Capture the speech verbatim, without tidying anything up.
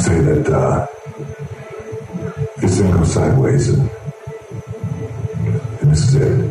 say that uh, this thing goes sideways, and, and this is it.